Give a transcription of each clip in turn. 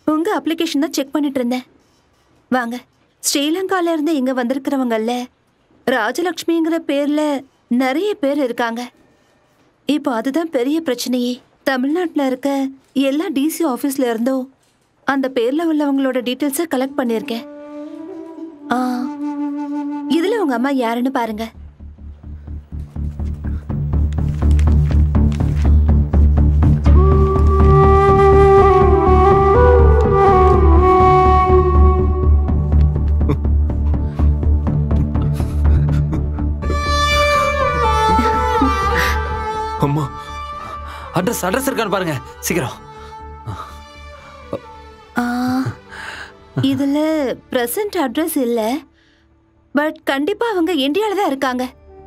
உங்க அப்ளிகேஷன் தான் செக் பண்ணிட்டு இருந்தேன். வாங்க, ஸ்ரீலங்கால இருந்து இங்க வந்திருக்கிறவங்கல்ல ராஜலட்சுமிங்கிற பேர்ல நிறைய பேர் இருக்காங்க. இப்போ அதுதான் பெரிய பிரச்சனையே. தமிழ்நாட்டில் இருக்க எல்லா டிசி ஆஃபீஸ்ல இருந்தும் அந்த பேர்ல உள்ளவங்களோட டீட்டெயில்ஸை கலெக்ட் பண்ணியிருக்கேன். இதுல உங்க அம்மா யாருன்னு பாருங்க. அம்மா, அட்ரஸ் இருக்கான்னு பாருங்க சீக்கிரம். இதுல பிரசன்ட் அட்ரஸ் இல்ல, பட் கண்டிப்பா அவங்க இந்தியால தான் இருக்காங்க.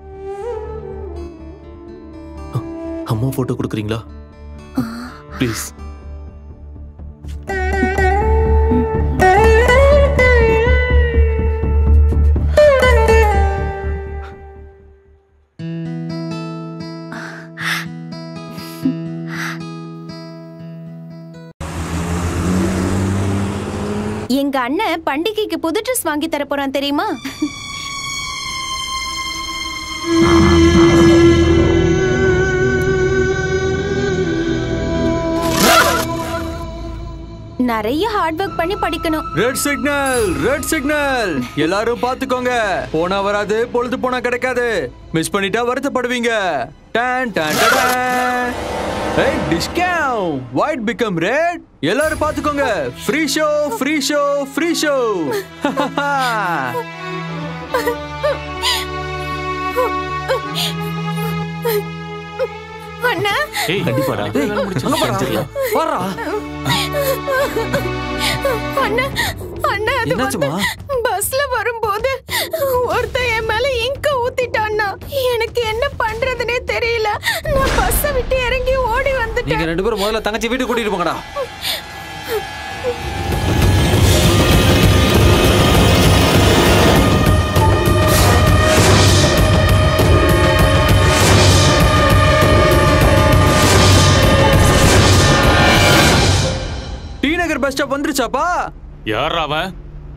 அம்மா போட்டோ கொடுக்குறீங்களா ப்ளீஸ்? எங்க அண்ணன் பண்டிகைக்கு புது ட்ரெஸ் வாங்கி தர போறான் தெரியுமா? நிறைய ஹார்ட் ஒர்க் பண்ணி படிக்கணும். ரெட் சிக்னல் எல்லாரும் பாத்துக்கோங்க. போனா வராது, பொழுது போனா கிடைக்காது. மிஸ் பண்ணிட்டா வருத்தப்படுவீங்க. டான் டான் டான். Hey, discount! White become red. எல்லாரும் பாத்துக்கோங்க. Free show. அண்ணா, ஏய் கண்டிப்பாடா. அங்க பாரு. பாறா. அண்ணா அது பஸ்ல வரும்போது ஒருத்தன் என் மேல இங்க ஊத்திட்டான்னா எனக்கு என்ன பண்றதுனே தெரியல. நான் பஸ்ஸை விட்டு இறங்கி ஓடி வந்துட்டேன். நீங்க ரெண்டு பேரும் முதல்ல தங்கச்சி வீட்டுக்கு கூட்டிட்டு போங்கடா. டி நகர் பஸ் ஸ்டாப் வந்துருச்சாப்பா? யாரா அவன்?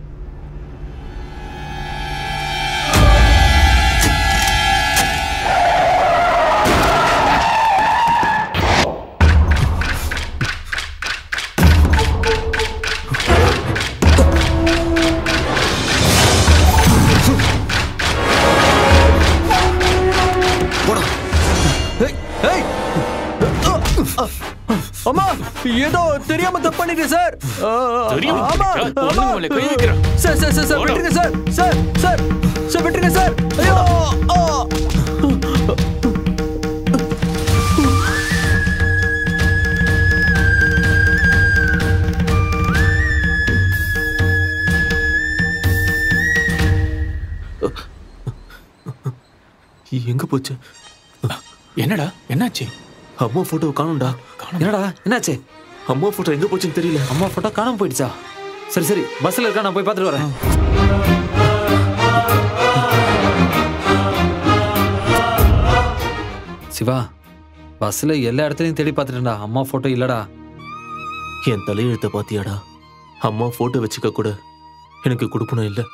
அம்மா, ஏதோ தெரியாம தப்பு பண்ணிட்டேன் சார். சார் விட்டுருங்க சார் விட்டுருங்க சார். ஐயோ, எங்க போச்சு? என்னடா என்னாச்சு? அம்மா போட்டோ காணும்டா. என்னடா என்னாச்சு? அம்மா போட்டோ எங்க போச்சுன்னு தெரியல. அம்மா போட்டோ காணாம போயிடுச்சா? சரி பஸ்ல இருக்கா, நான் போய் பார்த்துட்டு வரேன். சிவா, பஸ்ல எல்லா இடத்துலயும் தேடி பார்த்துட்டேன்டா, அம்மா போட்டோ இல்லடா. என் தலையெழுத்த பாத்தியாடா? அம்மா போட்டோ வச்சுக்க கூட எனக்கு கொடுப்பனும் இல்லை.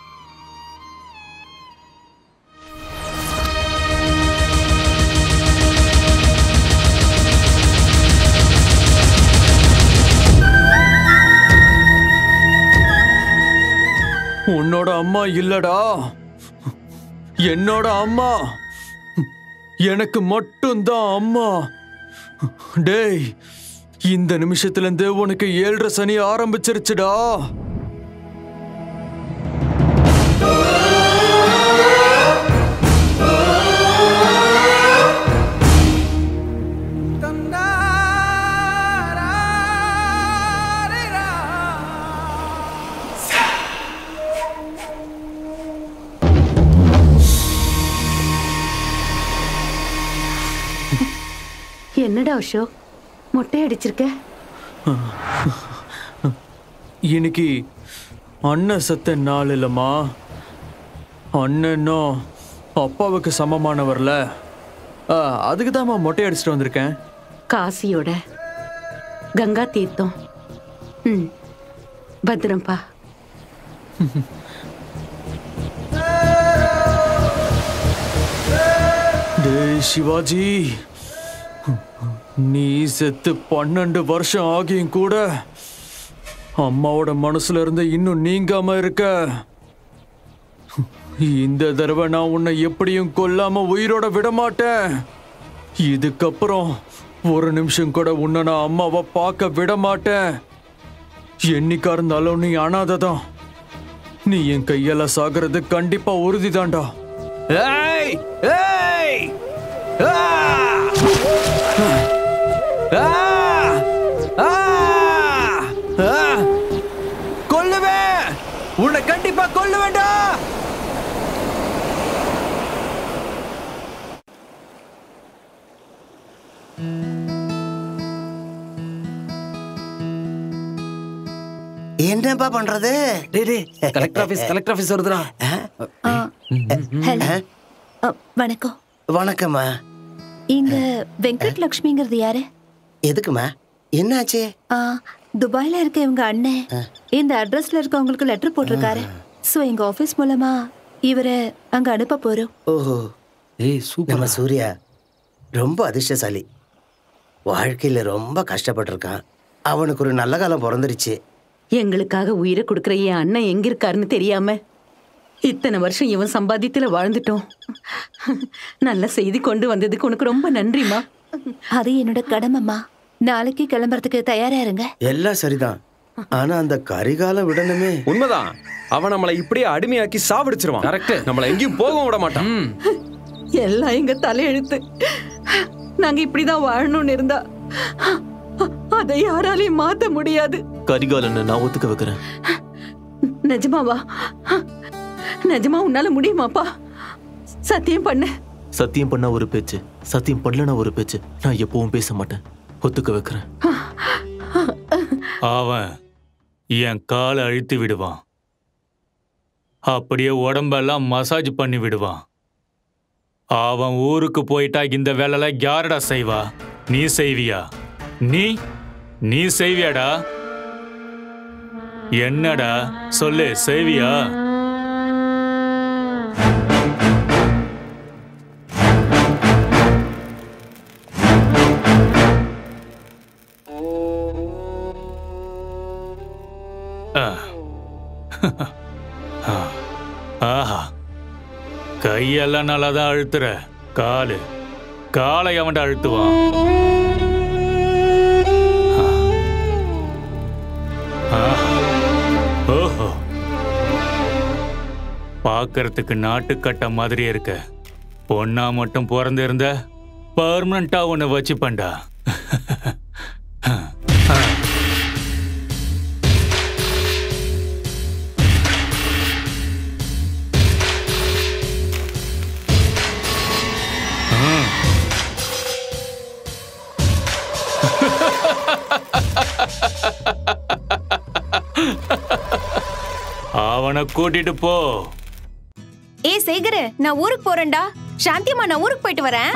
உன்னோட அம்மா இல்லடா, என்னோட அம்மா. எனக்கு மட்டும்தான் அம்மா. டேய், இந்த நிமிஷத்துல இருந்து உனக்கு 7.5 சனி ஆரம்பிச்சிருச்சுடா. என்னடா அசோக், மொட்டை அடிச்சிருக்க? இன்னைக்கு அண்ணன் சத்த நாள் இல்லம்மா. அண்ணனும் அப்பாவுக்கு சமமானவர்ல, அதுக்கு தான் மொட்டை அடிச்சுட்டு வந்திருக்கேன். காசியோட கங்கா தீர்த்தம் பத்திரம்ப்பா. டேய் சிவாஜி, நீ செத்து 12 வருஷம் ஆகியும் கூட அம்மாவோட மனசுல இருந்து இன்னும் நீங்காம இருக்க. இந்த தடவை நான் உன்னை எப்படியும் கொல்லாம உயிரோட விட மாட்டேன். இதுக்கப்புறம் ஒரு நிமிஷம் கூட உன்னை நான் அம்மாவை பார்க்க விட மாட்டேன். என்னைக்கா இருந்தாலும் நீ அனாதைதான். நீ என் கையால சாகிறது கண்டிப்பா உறுதிதான்டா. ஏய் ஏய் ஆ! ஆ! ஆ! ஆ! கொல்லுவேன், உன்னை கண்டிப்பா கொல்லுவேன்டா. என்னப்பா பண்றது? கலெக்டர் ஆபீஸ் வருதுடா. ஹலோ, வணக்கம். வணக்கம்மா. இங்க வெங்கட் லக்ஷ்மிங்கிறது யாரு? எதுக்குமா? என்னாச்சு? துபாயில இருக்க இவங்க அண்ணன் இந்த அட்ரஸ்ல இருக்கவங்களுக்கு லெட்டர் போட்டிருக்காரு. சோ எங்க ஆபீஸ் மூலமா இவரை அங்க அனுப்ப போறோம். ஓஹோ, ஏய் சூப்பர். நம்ம சூர்யா ரொம்ப அதிர்ஷ்டசாலி. வாழ்க்கையில ரொம்ப கஷ்டப்பட்டிருக்கான். அவனுக்கு ஒரு நல்ல காலம் பிறந்துருச்சு. எங்களுக்காக உயிரை கொடுக்குற என் அண்ணன் எங்க இருக்காருன்னு தெரியாம இத்தனை வருஷம் இவன் சம்பாதித்துல வாழ்ந்துட்டோம். நல்ல செய்தி கொண்டு வந்ததுக்கு உனக்கு ரொம்ப நன்றிமா. அது என்னோட கடமைமா. நாளைக்கு கிளம்புறதுக்கு தயாரா இருங்க. எல்லாம் சரிதான், ஆனா அந்த கரிகாலம் விடணுமே. உண்மைதான், அவன் நம்மளை இப்படியே அடிமையாக்கி சாவடிச்சிருவான். கரெக்ட். நம்மளை எங்கேயும் போகவும் விட மாட்டான். எல்லாம் எங்க தலையெழுத்து. நாங்க இப்படிதான் வாழணும்னு இருந்தா அதை யாராலையும் மாத்த முடியாது. கரிகாலன்னு நான் ஒத்துக்க வைக்கிறேன். நிஜமாவா? நிஜமா உன்னால முடியுமாப்பா? சத்தியம் பண்ண. சத்தியம் பண்ணா ஒரு பேச்சு, சத்தியம் பண்ணலனா ஒரு பேச்சு. நான் எப்பவும் பேச மாட்டேன். ஒத்துக்க வைக்கிறேன். அவன் என் காலை அழுத்தி விடுவான், அப்படியே உடம்பெல்லாம் மசாஜ் பண்ணி விடுவான். அவன் ஊருக்கு போயிட்டா இந்த வேலைலாம் யாரடா செய்வா? நீ செய்வியா? நீ செய்வியாடா? என்னடா சொல்லு, செய்வியா? ஆஹா, கையெல்லாம் நல்லா தான் அழுத்துற. காலை அவன்கிட்ட அழுத்துவான். ஓஹோ, பார்க்கறதுக்கு நாட்டுக்கட்ட மாதிரி இருக்க. பொண்ணா மட்டும் பிறந்து இருந்த பர்மனண்டா உன்னை வச்சுப்பண்டா. அவனை கூட்டிட்டு போ. ஏ சேகர, நான் ஊருக்கு போறேன்டா. சாந்தியம்மா, நான் ஊருக்கு போயிட்டு வரேன்.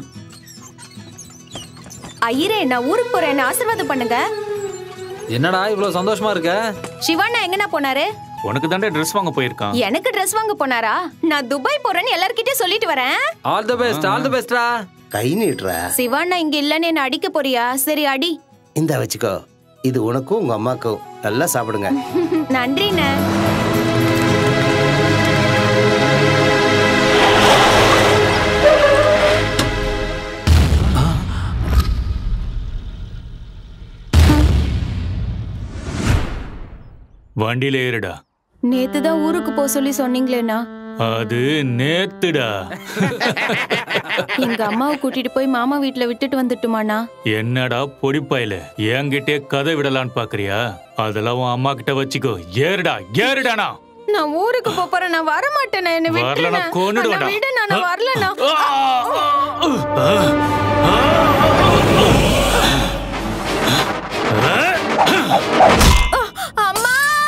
ஐயரே, நான் ஊருக்கு போறேன், ஆசீர்வாதம் பண்ணுங்க. என்னடா இவ்வளவு சந்தோஷமா இருக்க? சிவாண்ணா எங்கண்ணா போனாரு? உனக்கு தாண்டா ட்ரெஸ் வாங்க போயிருக்கான். எனக்கு ட்ரெஸ் வாங்க போனாரா? நான் துபாய் போறேன்னு எல்லார்கிட்டயும் சொல்லிட்டு வரேன். All the best, all the பெஸ்ட்ரா. கை நீட்டுற. சிவாண்ணா இங்க இல்லன்னு என்ன அடிக்க போறியா? சரி அடி. இந்த வச்சுக்கோ, இது உனக்கும் உங்க அம்மாக்கும். நல்லா சாப்பிடுங்க. நன்றிண்ணே. வண்டியில ஏறுடா. நேத்துதான் ஊருக்கு போ சொல்லி சொன்னீங்களேண்ணா. அது நேத்துடா. எங்க அம்மாவை கூட்டிட்டு போய் மாமா வீட்டுல விட்டுட்டு வந்துட்டுமாண்ணா? என்னடா பொடிப்பாயில, என்கிட்டே கதை விடலான்னு பாக்குறியா? அதெல்லாம் உன் அம்மா கிட்ட வச்சுக்கோ. ஏறுடானா. நான் ஊருக்கு போறேன், நான் வர மாட்டேன். என்ன வரலனா கொன்னுடுவேன்டா. விடுண்ணா, நான் வரலண்ணா. அம்மா!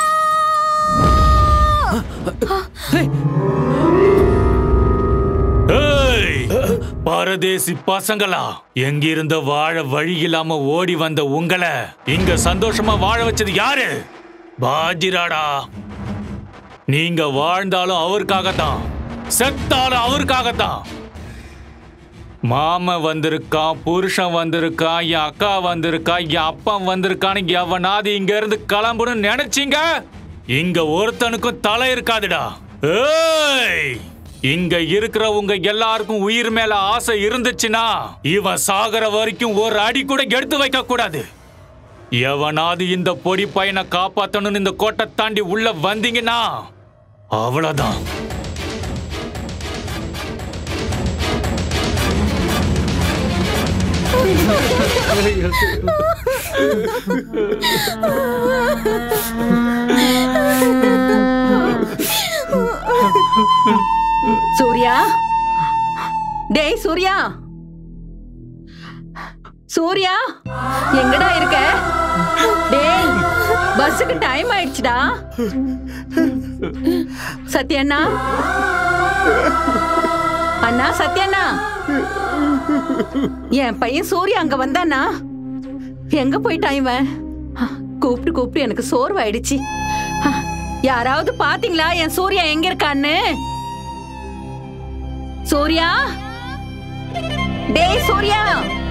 பரதேசி பசங்களா, எங்கிருந்த வாழ வழி இல்லாம ஓடி வந்த உங்களை இங்க சந்தோஷமா வாழ வச்சது யாரு? பாஜிராடா, நீங்க வாழ்ந்தாலும் அவருக்காகத்தான், செத்தாலும் அவருக்காகத்தான். மாமன் வந்திருக்கான், புருஷன் வந்திருக்கான், என் அக்கா வந்திருக்கா, என் அப்பன் வந்திருக்கான்னு எவனாவது இங்க இருந்து கிளம்புன்னு நினைச்சீங்க, இங்க ஒருத்தனுக்கும் தலை இருக்காதுடா. ஏய், இங்க இருக்கிறவங்க எல்லாருக்கும் உயிர் மேல ஆசை இருந்துச்சுன்னா இவன் சாகர வரைக்கும் ஒரு அடி கூட எடுத்து வைக்க கூடாது. எவனாவது இந்த பொடி பையனை காப்பாத்தணும்னு இந்த கோட்டை தாண்டி உள்ள வந்தீங்கன்னா அவ்வளவுதான். சூர்யா, டேய் சூர்யா, சூர்யா எங்கடா இருக்க? டேய், பஸ்ஸுக்கு டைம் ஆயிடுச்சுடா. சத்யண்ணா, அண்ணா சத்யண்ணா, என் பையன் சூர்யா அங்க வந்தானா? எங்க போயிட்டான் இவன்? கூப்பிட்டு கூப்பிட்டு எனக்கு சோர்வாயிடுச்சு. யாராவது பாத்தீங்களா என் சூர்யா எங்க இருக்கான்னு? சூர்யா, டேய் சூர்யா.